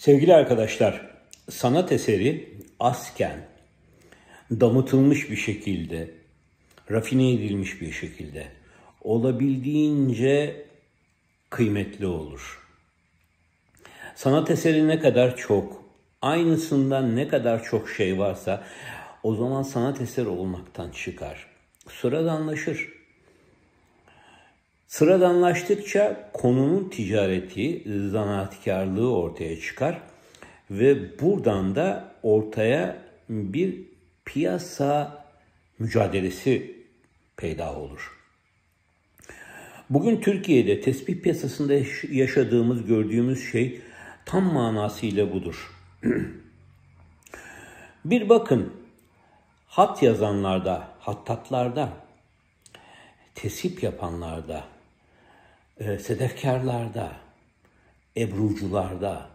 Sevgili arkadaşlar, sanat eseri azken, damıtılmış bir şekilde, rafine edilmiş bir şekilde, olabildiğince kıymetli olur. Sanat eseri ne kadar çok, aynısından ne kadar çok şey varsa, o zaman sanat eseri olmaktan çıkar. Sıradanlaşır. Sıradanlaştıkça konunun ticareti, zanaatkarlığı ortaya çıkar ve buradan da ortaya bir piyasa mücadelesi peyda olur. Bugün Türkiye'de tesbih piyasasında yaşadığımız, gördüğümüz şey tam manasıyla budur. Bir bakın, hat yazanlarda, hattatlarda, tesip yapanlarda, sedefkarlarda, ebrucularda,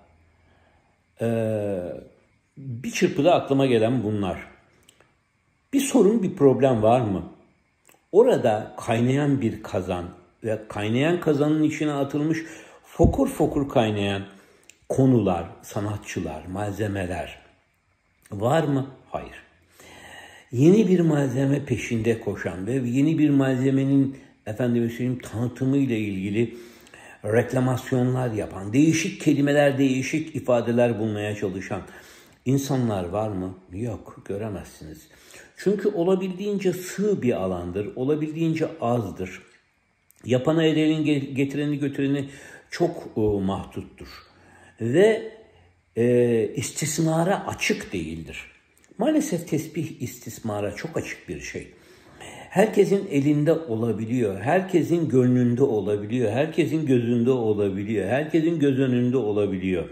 bir çırpıda aklıma gelen bunlar. Bir sorun, bir problem var mı? Orada kaynayan bir kazan ve kaynayan kazanın içine atılmış fokur fokur kaynayan konular, sanatçılar, malzemeler var mı? Hayır. Yeni bir malzeme peşinde koşan ve yeni bir malzemenin tanıtımıyla ilgili reklamasyonlar yapan, değişik kelimeler, değişik ifadeler bulmaya çalışan insanlar var mı? Yok, göremezsiniz. Çünkü olabildiğince sığ bir alandır, olabildiğince azdır. Yapana edenin getireni götüreni çok mahduttur. Ve istismara açık değildir. Maalesef tesbih istismara çok açık bir şey. Herkesin elinde olabiliyor, herkesin gönlünde olabiliyor, herkesin gözünde olabiliyor, herkesin göz önünde olabiliyor.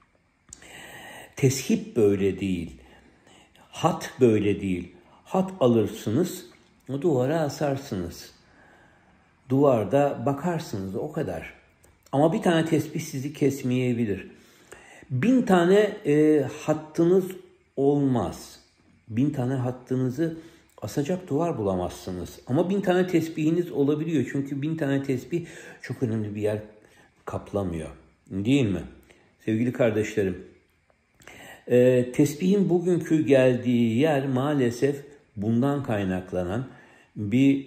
Teship böyle değil, hat böyle değil. Hat alırsınız, duvara asarsınız. Duvarda bakarsınız, o kadar. Ama bir tane tesbih sizi kesmeyebilir. 1000 tane hattınız olmaz. 1000 tane hattınızı asacak duvar bulamazsınız. Ama 1000 tane tesbihiniz olabiliyor. Çünkü 1000 tane tesbih çok önemli bir yer kaplamıyor. Değil mi? Sevgili kardeşlerim, tesbihin bugünkü geldiği yer maalesef bundan kaynaklanan bir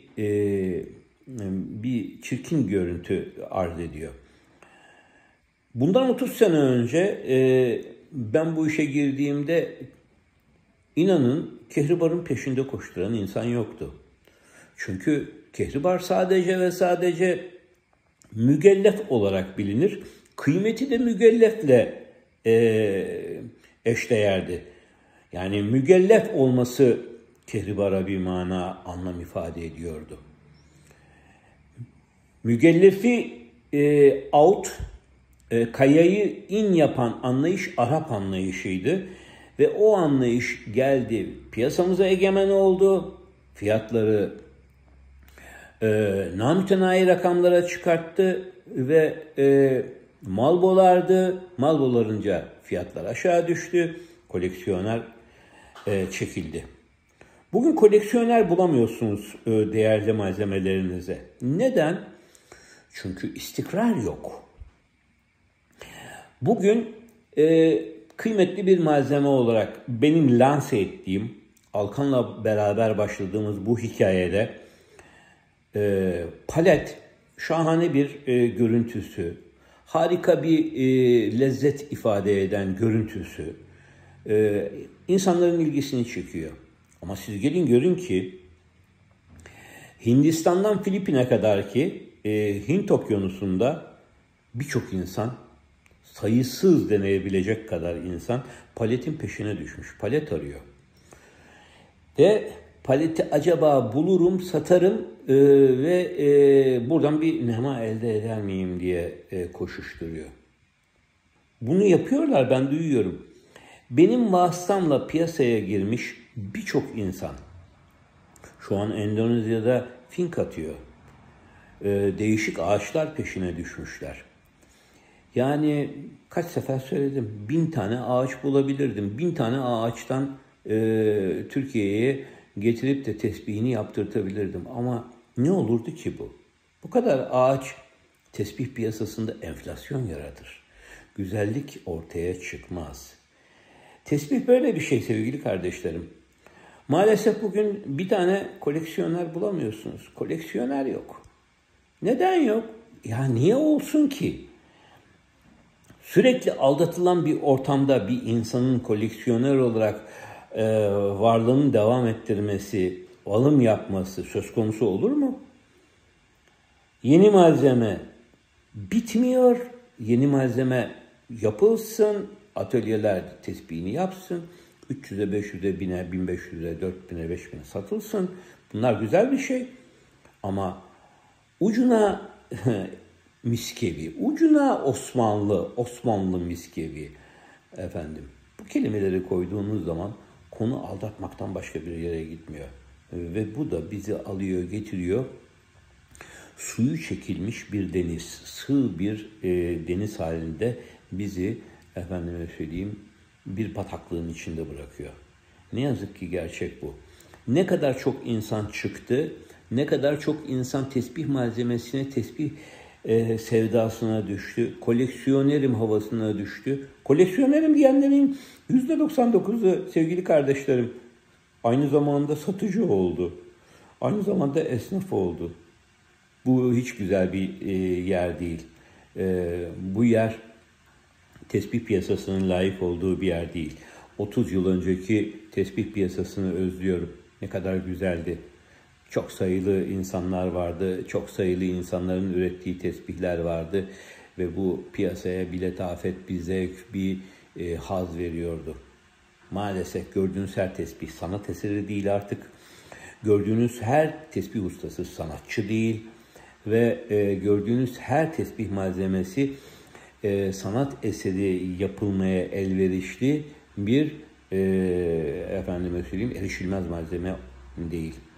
çirkin görüntü arz ediyor. Bundan 30 sene önce ben bu işe girdiğimde inanın kehribarın peşinde koşturan insan yoktu. Çünkü kehribar sadece ve sadece mügellef olarak bilinir. Kıymeti de mügellefle eşdeğerdi. Yani mügellef olması kehribara bir mana, anlam ifade ediyordu. Mügellefi kayayı in yapan anlayış Arap anlayışıydı. Ve o anlayış geldi, piyasamıza egemen oldu. Fiyatları namütenayi rakamlara çıkarttı ve mal bolardı. Mal bolarınca fiyatlar aşağı düştü. Koleksiyoner çekildi. Bugün koleksiyoner bulamıyorsunuz değerli malzemelerinize. Neden? Çünkü istikrar yok. Bugün kıymetli bir malzeme olarak benim lanse ettiğim, Alkan'la beraber başladığımız bu hikayede palet, şahane bir görüntüsü, harika bir lezzet ifade eden görüntüsü insanların ilgisini çekiyor. Ama siz gelin görün ki Hindistan'dan Filipin'e kadar ki Hint Okyanusu'nda birçok insan, sayısız deneyebilecek kadar insan paletin peşine düşmüş. Palet arıyor. Ve paleti acaba bulurum, satarım ve buradan bir nema elde eder miyim diye koşuşturuyor. Bunu yapıyorlar, ben duyuyorum. Benim vasıtamla piyasaya girmiş birçok insan şu an Endonezya'da fink atıyor. Değişik ağaçlar peşine düşmüşler. Yani kaç sefer söyledim, 1000 tane ağaç bulabilirdim. 1000 tane ağaçtan Türkiye'ye getirip de tesbihini yaptırtabilirdim. Ama ne olurdu ki bu? Bu kadar ağaç tesbih piyasasında enflasyon yaratır. güzellik ortaya çıkmaz. Tesbih böyle bir şey sevgili kardeşlerim. Maalesef bugün bir tane koleksiyoner bulamıyorsunuz. Koleksiyoner yok. Neden yok? Ya niye olsun ki? Sürekli aldatılan bir ortamda bir insanın koleksiyoner olarak varlığını devam ettirmesi, alım yapması söz konusu olur mu? Yeni malzeme bitmiyor. Yeni malzeme yapılsın, atölyeler tesbihini yapsın. 300'e, 500'e, 1000'e, 1500'e, 4000'e, 5000'e satılsın. Bunlar güzel bir şey. Ama ucuna miskevi, ucuna Osmanlı miskevi. Efendim, bu kelimeleri koyduğunuz zaman konu aldatmaktan başka bir yere gitmiyor. Ve bu da bizi alıyor, getiriyor. Suyu çekilmiş bir deniz, sığ bir deniz halinde bizi, efendime söyleyeyim, bir bataklığın içinde bırakıyor. Ne yazık ki gerçek bu. Ne kadar çok insan çıktı, ne kadar çok insan tesbih malzemesine, tesbih sevdasına düştü, koleksiyonerim havasına düştü. Koleksiyonerim diyenlerin %99'u sevgili kardeşlerim aynı zamanda satıcı oldu. Aynı zamanda esnaf oldu. Bu hiç güzel bir yer değil. Bu yer tesbih piyasasının layık olduğu bir yer değil. 30 yıl önceki tesbih piyasasını özlüyorum. Ne kadar güzeldi. Çok sayılı insanlar vardı. Çok sayılı insanların ürettiği tesbihler vardı. Ve bu piyasaya bir letafet, bir zevk, bir haz veriyordu. Maalesef gördüğünüz her tesbih sanat eseri değil artık. Gördüğünüz her tesbih ustası sanatçı değil. Ve gördüğünüz her tesbih malzemesi sanat eseri yapılmaya elverişli bir efendime söyleyeyim erişilmez malzeme değil.